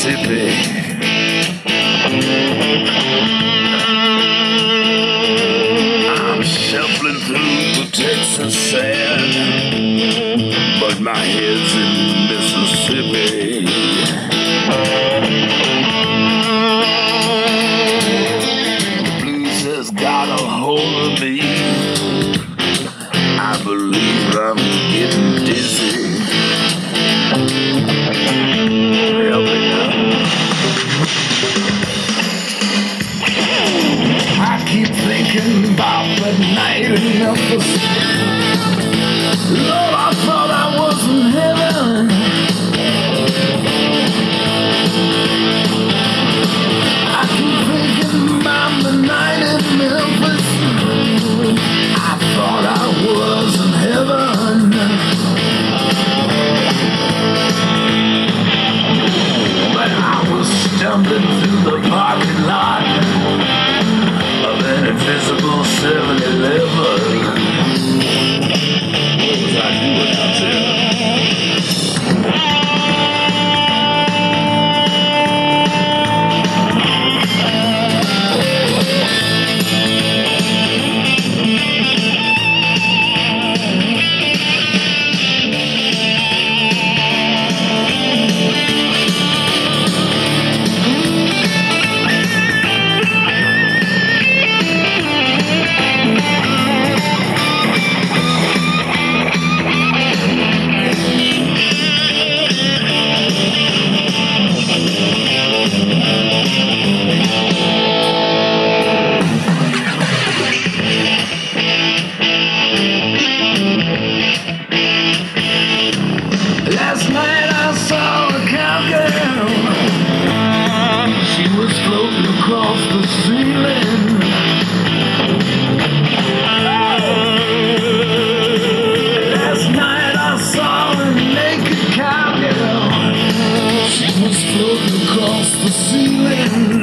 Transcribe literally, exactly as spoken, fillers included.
Mississippi. I'm shuffling through the Texas sand, but my head's in Mississippi. The blues has got a hold of me. I believe I'm getting dizzy. Help me now. I keep thinking about that night in Memphis. Lord, I thought I was in heaven. I keep thinking about the night in Memphis. I thought I was in heaven. But I was stumbling through the parking lot of an invisible seven eleven. What was I doing out there? Last night I saw a cowgirl. She was floating across the ceiling. Last night I saw a naked cowgirl. She was floating across the ceiling.